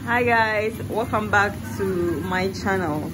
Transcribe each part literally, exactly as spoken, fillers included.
Hi guys, welcome back to my channel.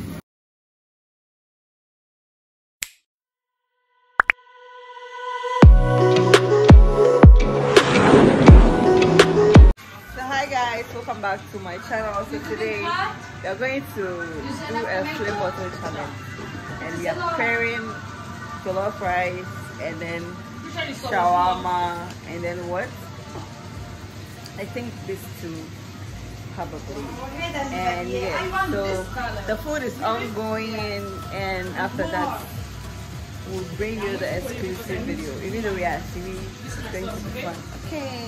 So hi guys, welcome back to my channel. So today we are going to do a flame bottle challenge, and we are preparing jollof rice and then shawarma and then what? I think these two. Probably. And yeah, so the food is ongoing, and after that we'll bring you the exclusive video. Even though we are seeing, it's going to be fun. Okay.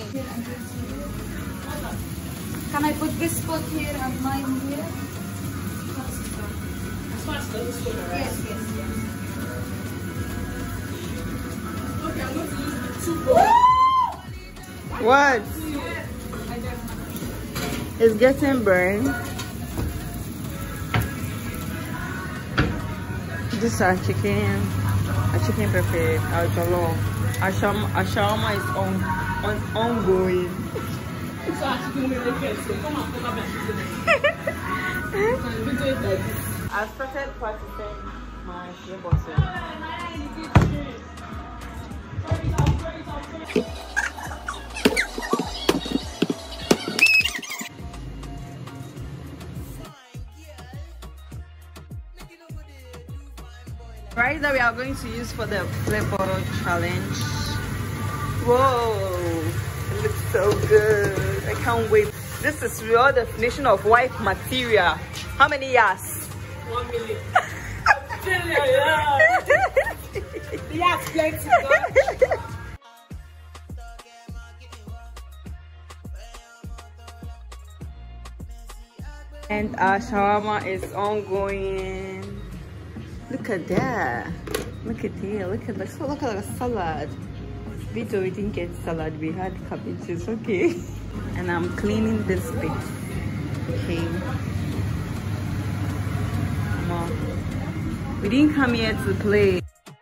Can I put this spot here and mine here? Yes, yes, yes. Okay, I'm going to use two bowls. What? It's getting burned. This is our chicken, our chicken pepper, our jollof, our shawarma, our shawarma is on, on ongoing. I started practicing my flame bottle. Rice that we are going to use for the flame bottle challenge. Whoa, it looks so good. I can't wait. This is real definition of white material. How many years? One million. Yes, plenty. And our shawarma is ongoing. Look at that. Look at here. Look at this. Look at the salad. We didn't get salad. We had cabbages. Okay. And I'm cleaning this bit. Okay. Come on. We didn't come here to play.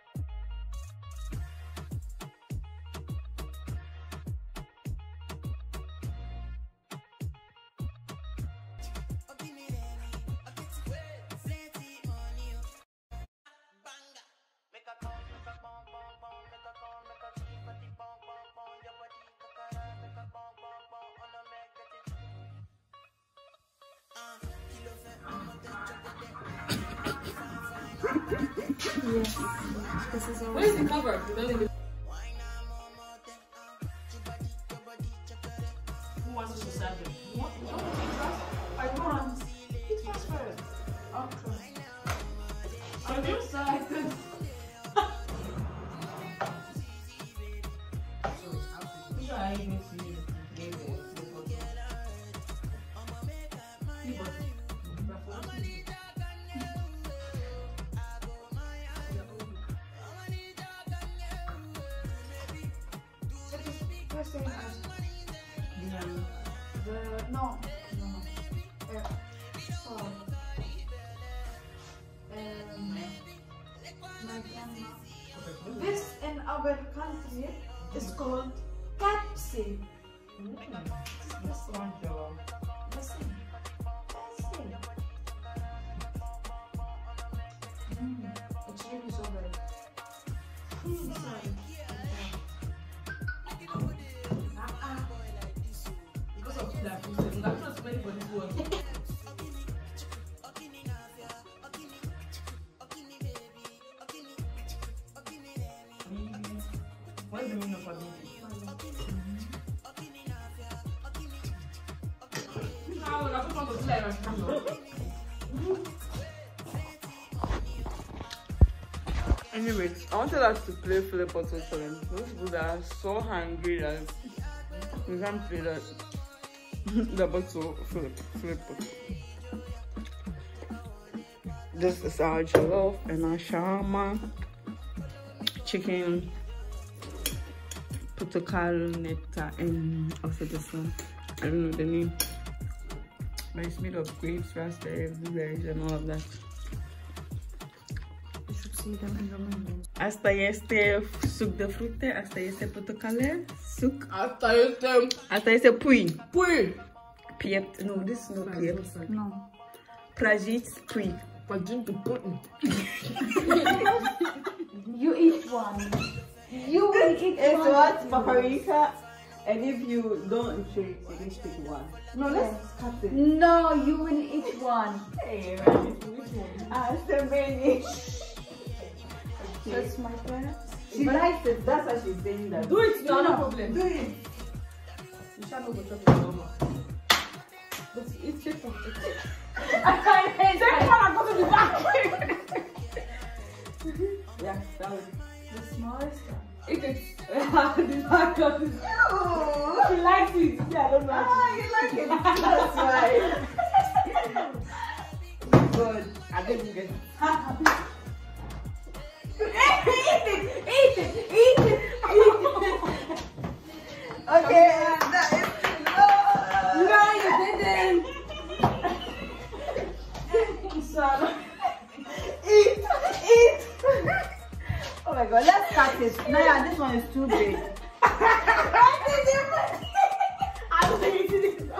Yes, this is all. Where is the cover? Who wants to serve it? You want to eat first? I want. Eat first first. Okay. I'm excited. Which are you going to use? First thing is the, the no, no, no. Uh, so, um, my grandma. This in our country is called Pepsi. Mm. This one, Pepsi. Pepsi. Mm. It's really so good. Mm, sorry. What is the meaning of a baby? Anyways, I wanted us to play flame bottle challenge. Those people that are so hungry that we can't play that the bottle flip flip bottle. This is our jollof and our shawarma, chicken, portocalo netta, and also this one. I don't know the name, but it's made of grapes, raspberries, blueberries, and all of that. You should see them in the window. Asta este suc de fructe, asta este portocale, suc. Asta este Asta este pui. Pui. Piet. No, this is not Piet. No. Prajit Pri. You eat one. You will eat It's one. what? Paprika. And if you don't shake, you can pick one. No, let's cut it. No, you will eat one. Hey, right. Which one? Ah, so many. That's my turn. She likes it. That's why she's saying that. Do it, no, No. no problem. Do it. You shall not go chop it normal. But it's take one. Take I can't one and go to the back. Yeah, that was The smallest one. Eat it. The back of it. She likes it. Yeah, I don't know. Ah, you like it. That's why. Good. I didn't get it. Eat it. Eat it. Eat it. Okay, that is no. No, you didn't. Eat. Eat. Oh my god, let's cut it. Naya, this one is too big. I don't think it's in it.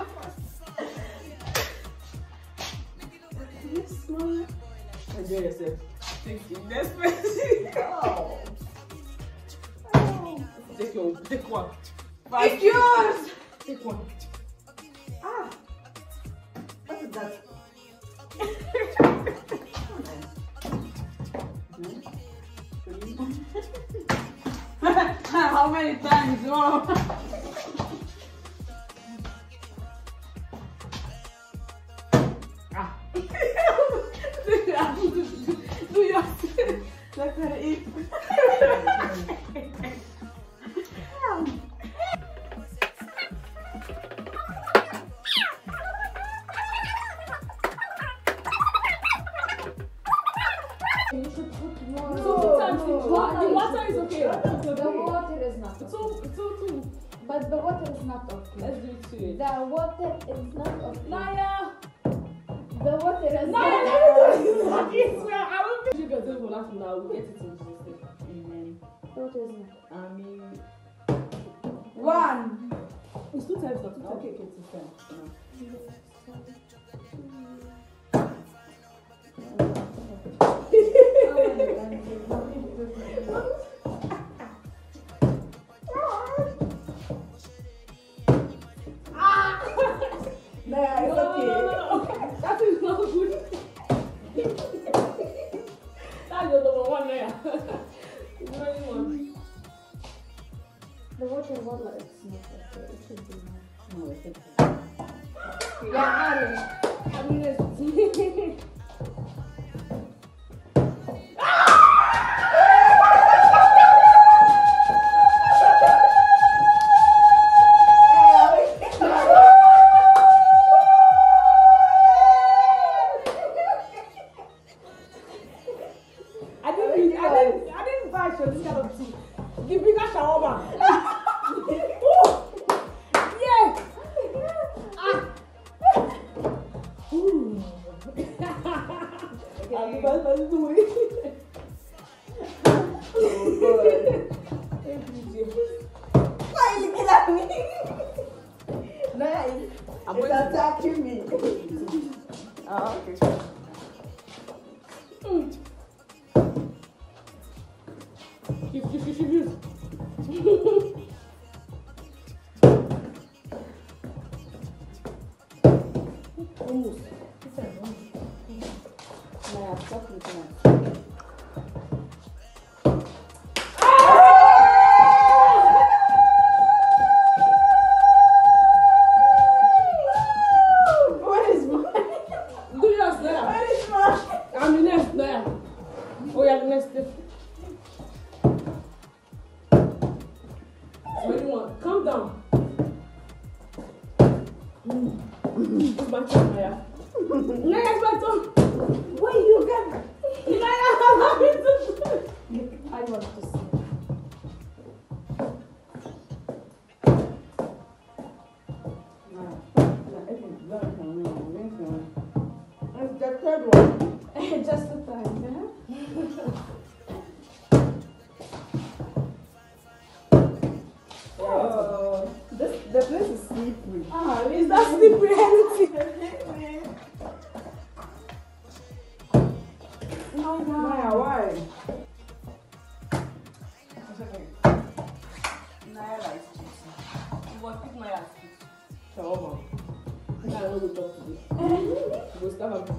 Enjoy yourself. Take it. Next person. Oh. Take your, take one. It's yours. Take one. Ah. What is that? How many times? Wow. Ah. Do your Let her eat. You should put more. Two times. The water is okay. The water is not okay. Two, two, two. But the water is not okay. Let's do it to it. The water is not okay. Naya! The water is Naya, not let me do this. I swear, I don't think you can do it for last now. We'll get it in Jesus' name. Amen. The water is not. Amen. One. It's two times, not two times. Okay, okay, two times. Naya, it's okay. That is not good. That's the number one there. It's very one. The water water is not okay. It should be not. No, it's okay. Yeah, Aaron. I mean, it's I didn't, I didn't, I didn't buy for this kind of tea. The bigger shawarma. Oh, yeah. Ah. Ooh. I'll be back by the way. Oh, good. Why are you looking at me? Naya is I'm it's going to- attacking me. Oh, okay. Mm. Shift, shift, shift, shift. Almost. Naya, stop looking at me. What is mine? Do yours there. What is mine? I'm the next there. Oh, yeah, the next step. What do you want? Calm down. Mm. It's my turn, Naya. Naya, it's my turn. Wait, you got Naya, I'm happy to do it. I want to see. It's the third one. Just the time, yeah? Oh, this the place is slippery. Ah, Is that slippery? I don't go talk today. Go start up.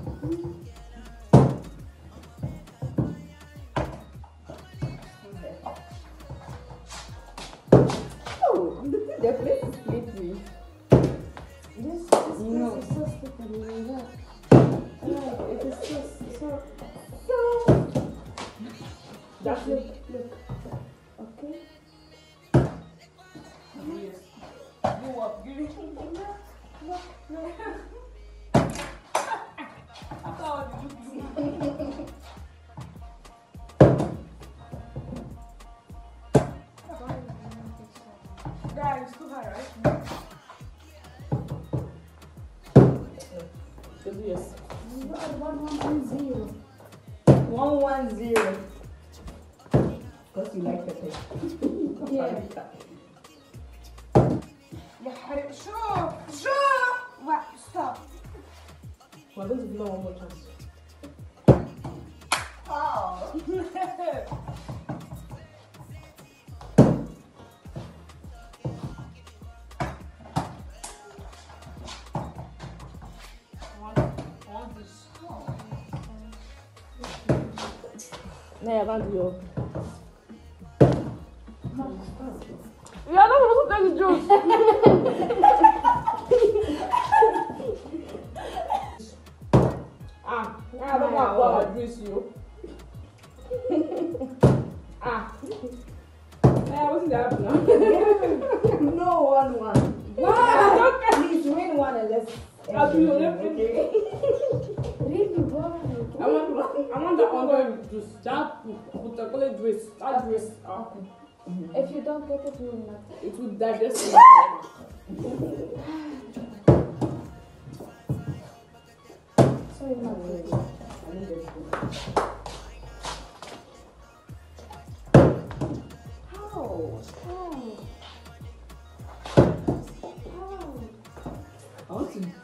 Oh, the place is slippery. This, this No. place is so slippery. Look. Look, it is so, so, so. That's look, it. look. Okay. Yes. Go up. Give it. Look, look. After all the look. Guys, it's too high, right? Yes. You are one one one zero. One one zero. Because you like pepper. Yeah. Yeah, hurry. Sure. Sure. What? Stop. We're going to give her one more chance. Oh. Nee, I can't do it. Yeah, no, we don't take the juice. Ah, I don't want to abuse you. Ah. Yeah, what's that now? No, one one. Wow, Please win one and let's. I'll do you left. Really, why? I want, I want that ongoing juice. That with the chocolate juice. That juice. Ah. If you don't get it, you will not. It will digest it. So you're not ready. I need it. How? How? How? I want to.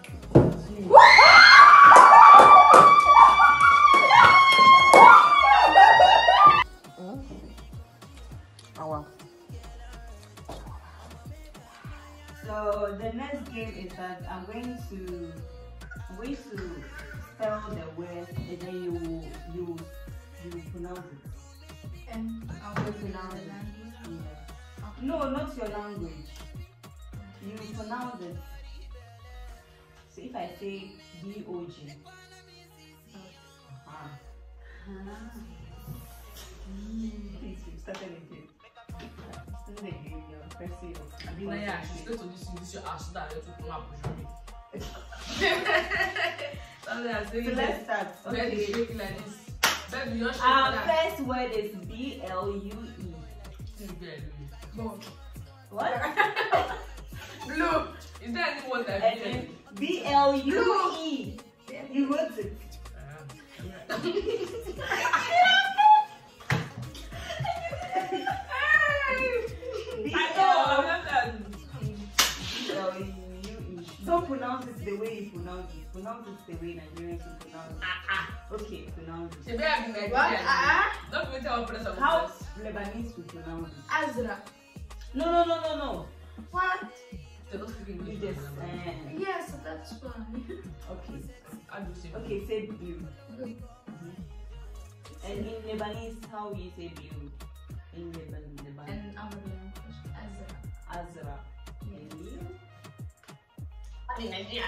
So the next game is that I'm going to I'm going to spell the word and then you you you pronounce it. And I'll pronounce it. Yeah. No, not your language. You pronounce it. So if I say D O G. Uh-huh. Please, you started again. Started again. You're pressing your. yeah, she's going to listen to this your ass that you took my push. Something I'm saying. So let's start. Bed is Okay. shaking like this. Bed, you're shaking Our like that. first word is B L U E. Blue. What? Blue. Is there any word that And then B L U E. You wrote it. I know, I'm not done. B L U E. Don't pronounce it the way you pronounce it. Pronounce it the way Nigerians will pronounce it. Ah, ah. Okay, pronounce it. She better be Nigerian. What? Ah, Don't even tell what person How Lebanese will pronounce it? Azra. No, no, no, no, no. What? They're not speaking You English. just. Uh, Yes, that's fine. okay. How do you say Okay, say blue. Blue. And in Lebanese, how you say blue? In Leban, Lebanese. And our language, Azra. Azra. And you? in Nigeria?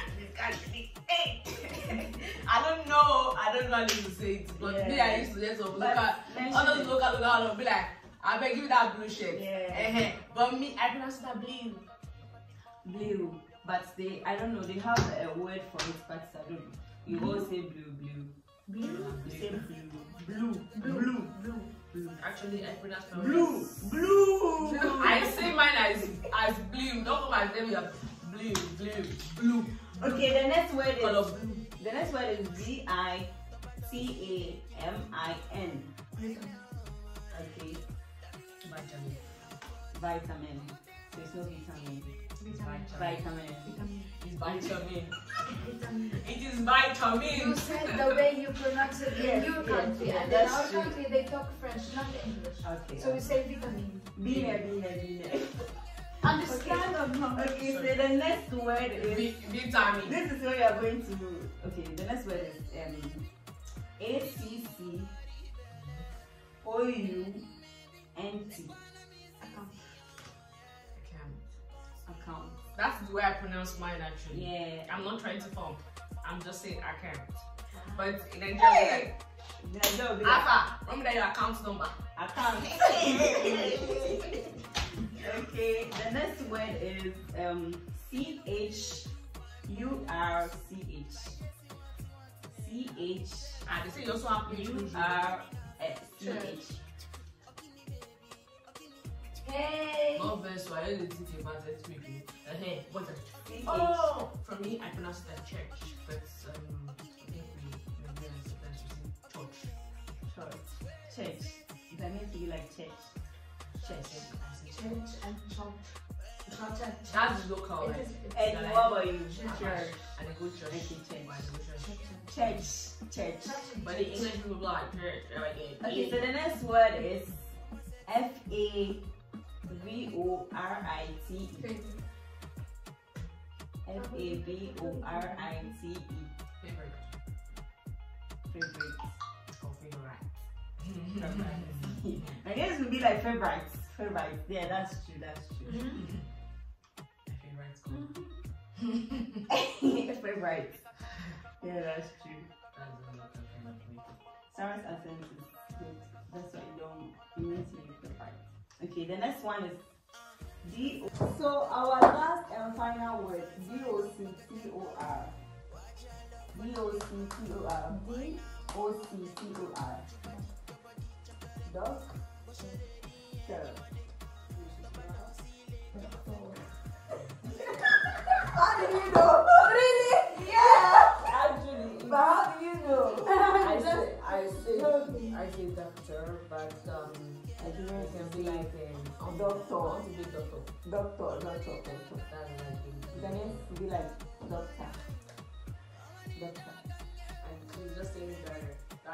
I don't know. I don't know how to say it. But Yeah. me, I used to let some local, mention all those it. local, local, local, be like, I beg give me that blue shirt. Yeah. Uh-huh. But me, I pronounce that blue. Blue. But they, I don't know, they have a word for it, but I don't know. You all say blue, blue. Blue? You say blue. Blue. Blue. Blue. Blue. Actually, I pronounce my Blue. words. Blue. I say mine as as blue. Don't come and tell me that blue, blue, blue. Okay, the next word Color is blue. the next word is V I T A M I N. Okay. Vitamin. Vitamin. So it's no vitamin. Vitamin. Vitamin. It's vitamin. Vitamin. It is vitamin. You said the way you pronounce it Yes, in your yes, country, yes, and in that's our true. country they talk French, not English. Okay. So we say vitamin. Bine, bine, bine. Understand or not? Okay, so the next word is vitamin. This is where you are going to. Okay, the next word is um A C C O U N T. Account. Account. That's the way I pronounce mine actually. Yeah. I'm not trying to form. I'm just saying account. But in Nigeria, Hey! like, Nigeria will be like, Alpha, remember that your account number. account. Okay, the next word is um C H U R C H. C H Ah, they say you also have U R C H. Hey! Not verse, so I only think about it quickly. Uh, hey, what the? C H. Oh, for me, I pronounce it as church, but um, I think we Nigerians sometimes we say church. Church. Church. That means you like church. Church. I say church. Church and church. It's not church. That's local, It like. is- it's And like- what about you? Church. And a good church. Okay, church. Why is it church? Church. Church. But the English people be like church. They're like, eh, Okay, eh. so the next word is F A V O R I T E. F A V O R I T E. Favorite. Favorite. Or favorite. Favorite. I guess it would be like favorites. Favorites. Yeah, that's true. That's true. Favorite school. Favorites. Yeah, that's true. That's a lot of favorite. Sarah's accent is good. That's why you don't you need to be favorite. Okay, the next one is D O. So our last and final word, D O C T O R. D O C T O R. D O C T O R. Dog. Sure. How do you know? Really? Yeah. Actually, But how do you know? I say, I say, I say doctor, but um, I it didn't can be like um, Doctor. I want to be doctor. Doctor, doctor, doctor. That's like The name should be like doctor. Doctor. and she's just saying doctor.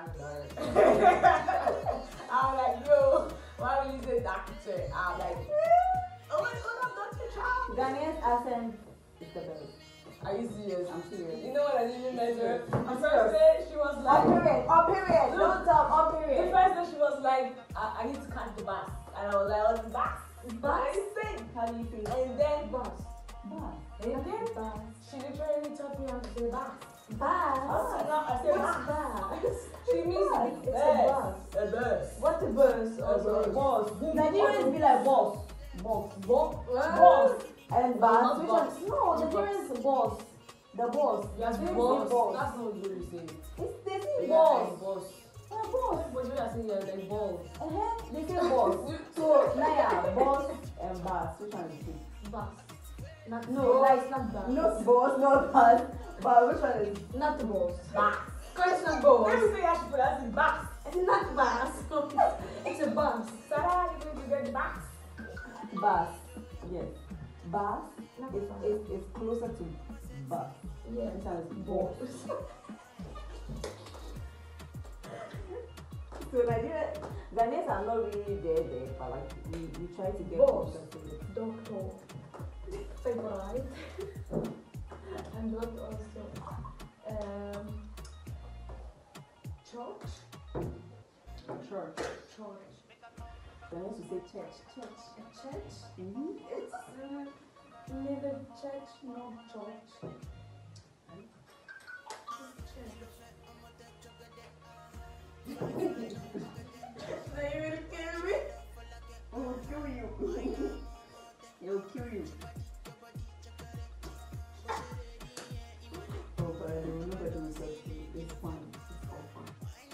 Doctor. I'm like, yo, why will you say doctor? I'm like, oh my god, I'm Doctor Child. Ghanaian's accent is the best. Are you serious? I'm serious. You know what I didn't mention? I'm The first day she was On like, period, on period. Don't talk, on the period. first day she was like, I, I need to catch the bus. And I was like, what's the bus? Bus? I said, How do you say? and then Bus. Bus. And then Bus. she literally taught me how to say bus. Bus. Oh, no, I said What's bus. bus? She means Bus. it's It's a a bus. A bus. What's a bus? Also, Boss. Nigerians be like boss. Boss. Boss. Boss. And Not bus. Which boss. one? No, Nigerians boss. The boss. Yes, They say boss. boss. That's not what you say. It's, they say Yeah, boss. like boss. Yeah, boss. But you are saying you're like boss. Uh-huh. They say boss. So, Naya, boss and boss. Which one is it? Bus. Not No, boss, like, not bus. Not boss, not boss. But which one is Not the boss. Bus. Question boss. Let me say how to pronounce it. Bus. It's not bus. It's a bus. Sarah, you're going to get the bus. bus? Yes. Bus Not is, bus. is, is closer to bus. Yeah. Which one is boss? So Nigeria, Ghanaians are not really there there, but like we, we try to get Boss. closer to it. Doctor. Favorite. And what also? Um, church. Church. Church. Ghanaians will say church. Church. A church? Mm-hmm. It's uh, neither church nor church. They will kill me. I will kill you. It will kill you. Oh, but I don't know that it was actually it's fun. It's all fun.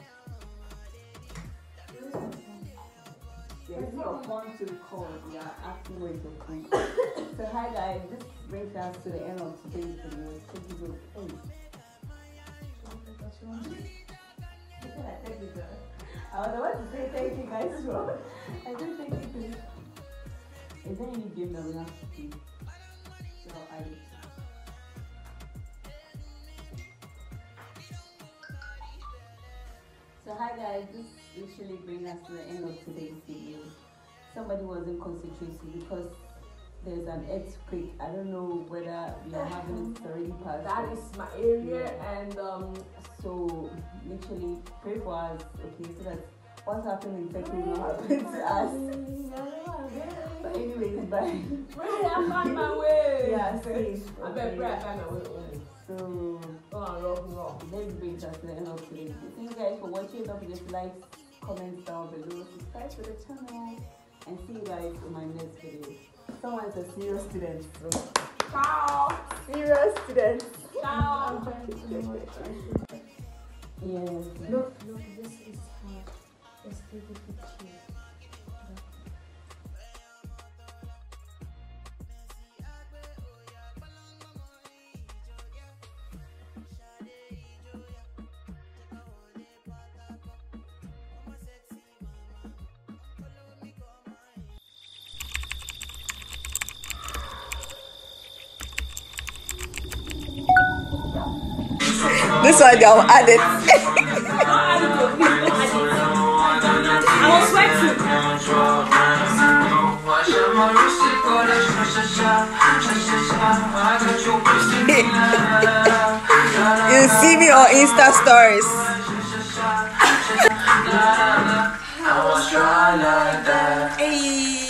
Yeah, it's not fun to record. We are acting ways of fun. So hi guys, this brings us to the end of today's video. Thank you for hey. I thank you, sir. I was about to say thank you guys for. I do thank you too. Is there any game that we have to play? So I. So hi guys, this literally brings us to the end of today's video. Somebody wasn't concentrating because there's an earthquake. I don't know whether we are having it already passed. That is my area, Yeah. and um, So literally pray for us, okay, so that what's happening in Turkey will not happen to us. But anyways, bye. really, I found my way. Yeah, safe. I bet pray I find my way only. So Oh, rock, rock. let's bring us to the end of today's video. Thank you guys for watching. Don't forget to like, comment down below, subscribe to the channel, and see you guys in my next video. Someone's a serious student, so Ciao. serious student. Ciao. Yes. Look, look, this is how. Let's take a picture. This one they'll add it. I was sweating. You see me on Insta stories. Hey.